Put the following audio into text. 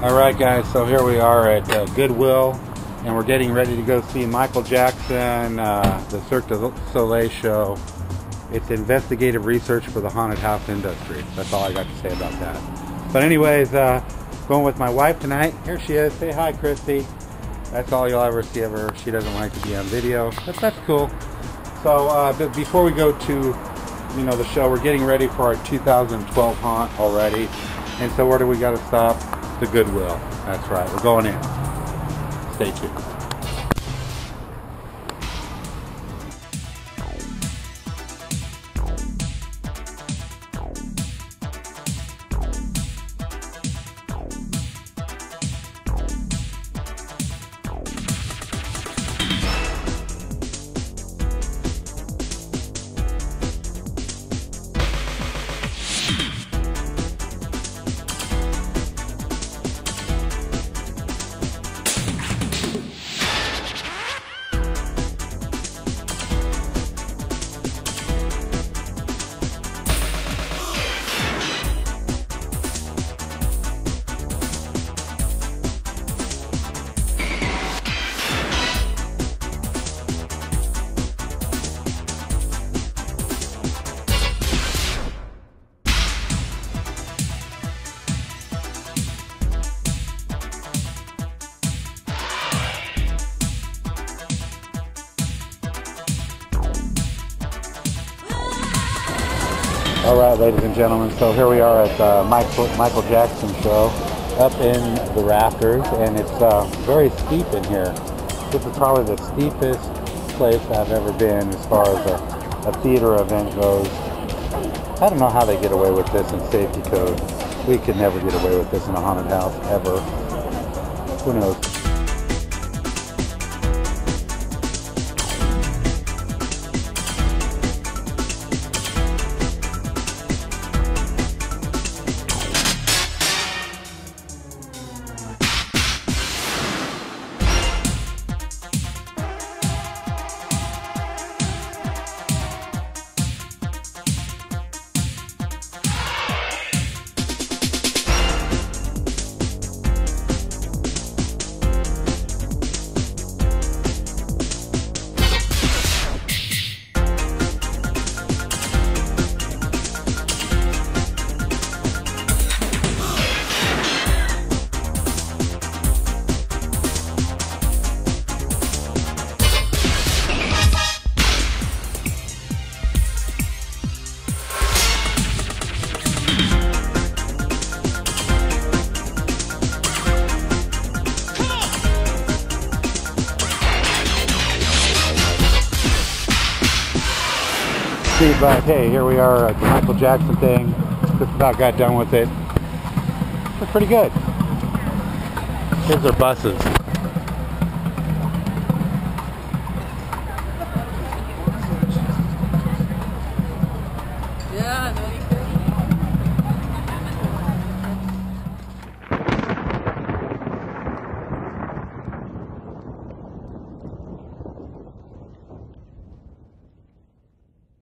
Alright guys, so here we are at Goodwill, and we're getting ready to go see Michael Jackson, the Cirque du Soleil show. It's investigative research for the haunted house industry. That's all I got to say about that. But anyways, going with my wife tonight. Here she is. Say hi, Christy. That's all you'll ever see of her. She doesn't like to be on video, but that's cool. So but before we go to the show, we're getting ready for our 2012 haunt already. And so where do we got to stop? The Goodwill. That's right. We're going in. Stay tuned. Alright, ladies and gentlemen, so here we are at the Michael Jackson show up in the rafters, and it's very steep in here. This is probably the steepest place I've ever been as far as a theater event goes. I don't know how they get away with this in safety code. We could never get away with this in a haunted house, ever. Who knows? But hey, here we are at the Michael Jackson thing. Just about got done with it. It's pretty good. Here's their buses. Yeah,